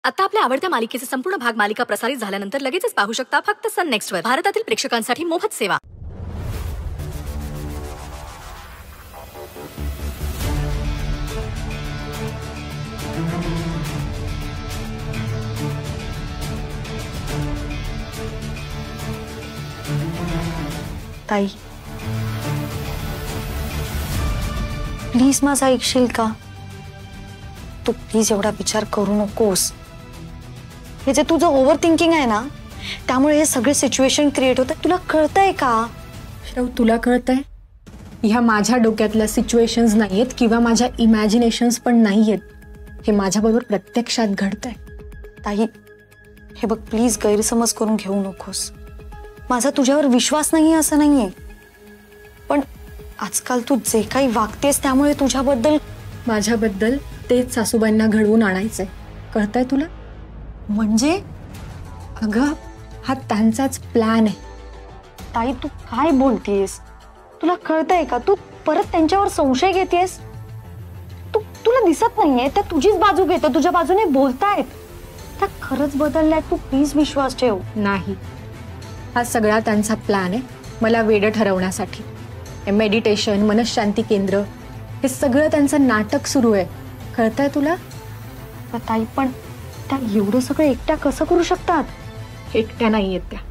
आता आपल्या आवडत्या मालिकेचे संपूर्ण भाग मालिका प्रसारित झाल्यानंतर लगेचच पाहू शकता फक्त सन नेक्स्ट वर. भारतातील प्रेक्षकांसाठी मोफत सेवा. ताई, प्लीज माझा ऐकशील का? तू प्लीज एवढा विचार करू नकोस. हे जे तुझं ओव्हर थिंकिंग आहे ना, त्यामुळे हे सगळे सिच्युएशन क्रिएट होतात. तुला कळतंय का? श्रव, तुला कळतंय? ह्या माझ्या डोक्यातल्या सिच्युएशन्स नाहीयेत किंवा माझ्या इमॅजिनेशन्स पण नाहीयेत. हे माझ्याबरोबर प्रत्यक्षात घडतंय. ताई, हे बघ, प्लीज गैरसमज करून घेऊ नकोस. माझा तुझ्यावर विश्वास नाहीये असं नाहीये, पण आजकाल तू जे काही वागतेस त्यामुळे तुझ्याबद्दल, माझ्याबद्दल तेच सासूबाईंना घडवून आणायचंय. कळतंय तुला? म्हणजे अगं, हा त्यांचाच प्लॅन आहे. ताई, तू काय बोलतेस? तुला कळतंय का? तू परत त्यांच्यावर संशय घेतेस. तुला दिसत नाहीये त्या तुझीच बाजू घेते, तुझ्या बाजूने बोलतायत. त्या खरंच बदलल्यात. तू प्लीज विश्वास ठेव. नाही, हा सगळा त्यांचा प्लॅन आहे मला वेडं ठरवण्यासाठी. मेडिटेशन, मनशांती केंद्र, हे सगळं त्यांचं नाटक सुरू आहे. कळतंय तुला? ताई, पण त्या एवढं सगळं एकट्या कसं करू शकतात? एकट्या नाहीयेत त्या.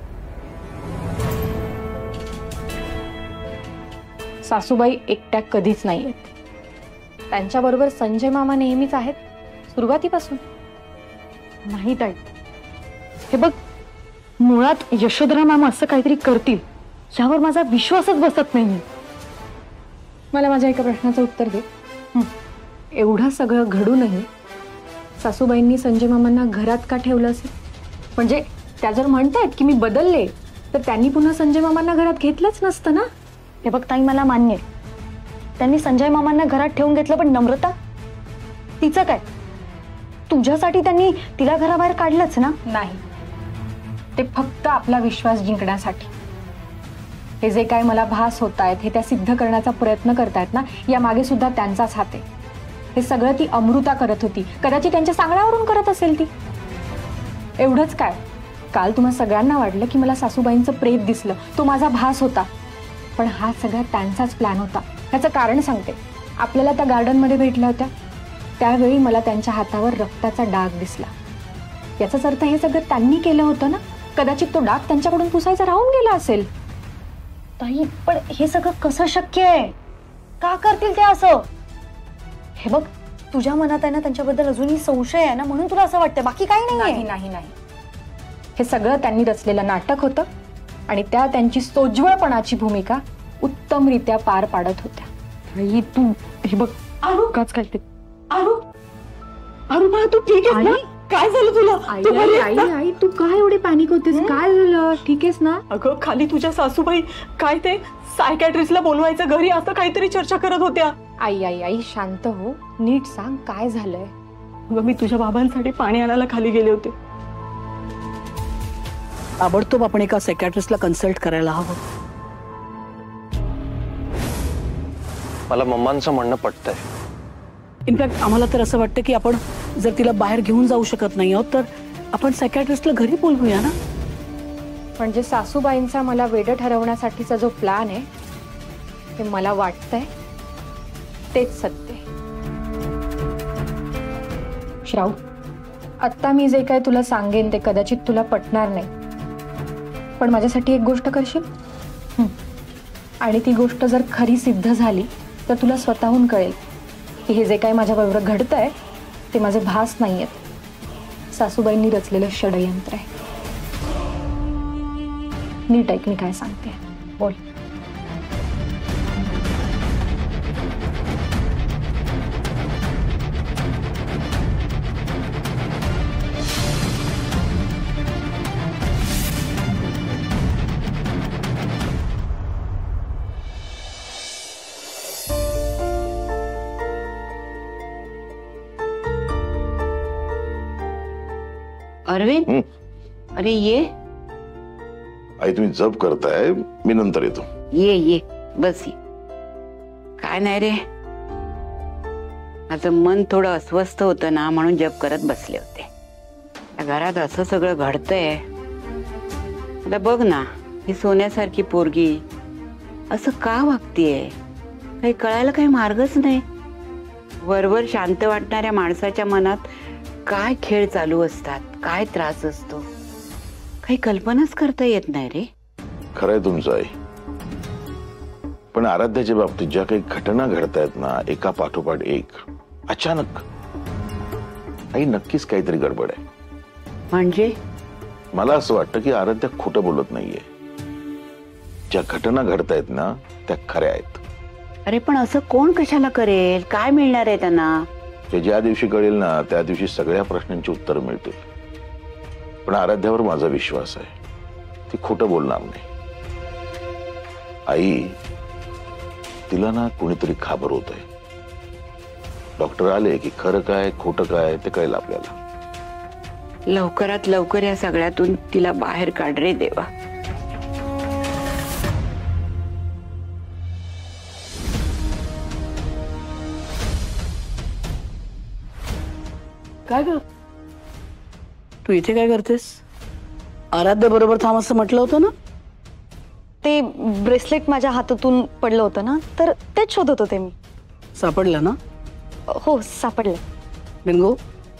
सासूबाई एकट्या कधीच नाहीयेत. त्यांच्याबरोबर संजय मामा नेहमीच आहेत, सुरुवातीपासून. नाही ताई, हे बघ, मुळात यशोधरा मामा असं काहीतरी करतील यावर माझा विश्वासच बसत नाही. मला माझ्या एका प्रश्नाचं उत्तर दे. एवढं सगळं घडूनही सासूबाईंनी संजय मामांना घरात का ठेवलं असेल? म्हणजे त्या जर म्हणतायत की मी बदलले, तर त्यांनी पुन्हा संजय मामांना घरात घेतलंच नसतं ना. हे बघ ताई, मला मान्य आहे त्यांनी संजय मामांना घरात ठेवून घेतलं, पण नम्रता तिचं काय? तुझ्यासाठी त्यांनी तिला घराबाहेर काढलंच ना. नाही, ते फक्त आपला विश्वास जिंकण्यासाठी. हे जे काय मला भास होत आहेत, हे त्या सिद्ध करण्याचा प्रयत्न करतायत ना, या मागे सुद्धा त्यांचाच हात आहे. हे सगळं ती अमृता करत होती. कदाचित त्यांच्या सांगण्यावरून करत असेल ती. एवढंच काय, काल तुम्हा सगळ्यांना वाटलं की मला सासूबाईंचं प्रेत दिसलं, तो माझा भास होता, पण हा सगळा त्यांचाच प्लॅन होता. ह्याचं कारण सांगते. आपल्याला त्या गार्डनमध्ये भेटल्या होत्या, त्यावेळी मला त्यांच्या हातावर रक्ताचा डाग दिसला. याचाच अर्थ हे सगळं त्यांनी केलं होतं ना. कदाचित तो डाग त्यांच्याकडून पुसायचा राहून गेला असेल. ताई, पण हे सगळं कसं शक्य आहे? का करतील ते असं? हे बघ, तुझ्या मनात आहे ना त्यांच्याबद्दल अजूनही संशय आहे ना, म्हणून तुला असं वाटतं, बाकी काही नाही. नाही, हे सगळं त्यांनी रचलेलं नाटक होतं आणि त्या त्यांची सोज्वळपणाची भूमिका उत्तमरित्या पार पाडत होत्या. ताई, तू हे बघ, काच काय ते अरू, तू ठीक आहेस ना? काय झालं तुला? आई, तू काय एवढी पॅनिक होतेस? काय झालं? ठीक आहेस ना? अगं, खाली तुझ्या सासूबाई काय ते सायकॅट्रिस्टला बोलवायचं घरी असं काहीतरी चर्चा करत होत्या. आई, शांत हो, नीट सांग काय झालंय. अगं, मी तुझ्या बाबांसाठी पाणी आणायला खाली गेले होते. ताबडतोब आपण एका सायकॅट्रिस्टला कन्सल्ट करायला हवं. मला मम्मांचं म्हणणं पटतंय. इनफॅक्ट आम्हाला तर असं वाटतं की आपण जर तिला बाहेर घेऊन जाऊ शकत नाही आहोत, तर आपण सायकॅट्रिस्टला घरी बोलवूया ना. म्हणजे सासूबाईंचा मला वेडं ठरवण्यासाठीचा जो प्लॅन आहे, ते मला वाटतंय तेच सत्य आहे. श्राव, आत्ता मी जे काय तुला सांगेन ते कदाचित तुला पटणार नाही, पण माझ्यासाठी एक गोष्ट करशील? आणि ती गोष्ट जर खरी सिद्ध झाली तर तुला स्वतःहून कळेल की हे जे काय माझ्याबरोबर घडतंय ते माझे भास नाहीयेत, सासूबाईंनी रचलेलं षडयंत्र आहे. नीट ऐक मी काय सांगते. बोल. अरविंद, अरे ये. आई, तुम्ही जप करताय, मी नंतर येतो. ये बस ये. काय नाही रे, माझं मन थोडं अस्वस्थ होतं ना, म्हणून जप करत बसले होते. या घरात असं सगळं घडतंय. आता बघ ना, ही सोन्यासारखी पोरगी असं का वागतीये? काही कळायला काही मार्गच नाही. वरवर शांत वाटणाऱ्या माणसाच्या मनात काय खेळ चालू असतात, काय त्रास असतो, काही कल्पनाच करता येत नाही रे. खरंय तुमचं आई, पण आराध्याच्या बाबतीत ज्या काही घटना घडतायत ना, एका पाठोपाठ एक, अचानक, आई नक्कीच काहीतरी गडबड आहे. म्हणजे मला असं वाटतं की आराध्या खोटं बोलत नाहीये. ज्या घटना घडतायत ना त्या खऱ्या आहेत. अरे पण असं कोण कशाला करेल? काय मिळणार आहे त्यांना? ते ज्या दिवशी कळेल ना त्या दिवशी सगळ्या प्रश्नांची उत्तरं मिळतील. पण आराध्यावर माझा विश्वास आहे, ती खोटं बोलणार नाही. आई, तिला ना कोणीतरी घाबरवत आहे. डॉक्टर आले की खरं काय खोटं काय ते कळेल आपल्याला. लवकरात लवकर या सगळ्यातून तिला बाहेर काढ रे देवा. काय ग, तू इथे काय करतेस? आराध्या बरोबर थांब असं म्हटलं होतं ना? ते ब्रेसलेट माझ्या हातातून पडलं होतं ना, तर तेच शोधत होते मी. सापडलं ना? हो, सापडलं. बिंगो.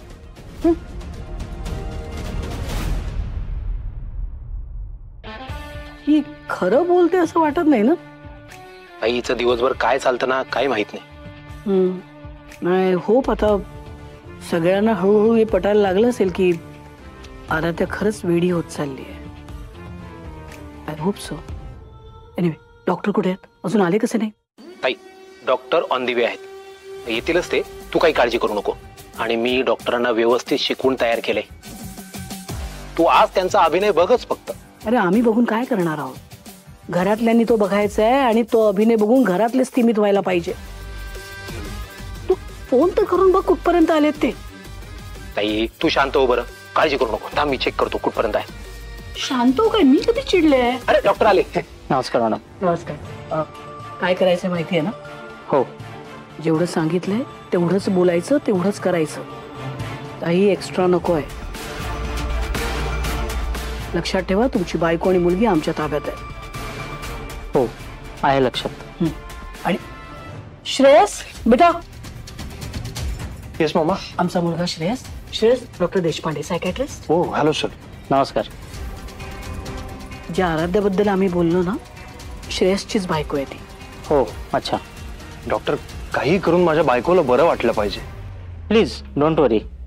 ही खरं बोलते असं वाटत नाही ना? आईचं दिवसभर काय चालतं ना काही माहित नाही. नाही, होप आता सगळ्यांना हळूहळू हे पटायला लागलं असेल की आराध्या खरंच वेडी होत चालली आहे. I hope so. Anyway, doctor कुठे आहेत? अजून आले कसे नाही? ताई, डॉक्टर ऑन दी वे आहेत, येतीलच ते, तू काही काळजी करू नको. आणि मी डॉक्टरांना व्यवस्थित शिकवून तयार केलंय. तू आज त्यांचा अभिनय बघच फक्त. अरे आम्ही बघून काय करणार आहोत? घरातल्यांनी तो बघायचा आहे आणि तो अभिनय बघून घरातले स्थिमित व्हायला पाहिजे. तू फोन तर करून बघ कुठपर्यंत आलेत ते. ताई तू शांत हो बरं, काळजी करू नको. थांब मी चेक करतो कुठपर्यंत आहे. शांत हो काय? मी कधी चिडले? अरे डॉक्टर आले. नमस्कार मॅडम. नमस्कार. काय करायचं माहिती आहे ना? हो. जेवढं सांगितलंय तेवढंच बोलायचं, तेवढंच करायचं. काही एक्स्ट्रा नको आहे. लक्षात ठेवा, तुमची बायको आणि मुलगी आमच्या ताब्यात आहे. हो आहे लक्षात. आणि श्रेयस बेटा. येस मामा. आमचा मुलगा श्रेयस. Shreyas doctor Deshpande, psychiatrist. हो हॅलो सर. नमस्कार. ज्या आराध्याबद्दल आम्ही बोललो ना, श्रेयसचीच बायको आहे ती. हो अच्छा. डॉक्टर काही करून माझ्या बायकोला बरं वाटलं पाहिजे. Please don't worry.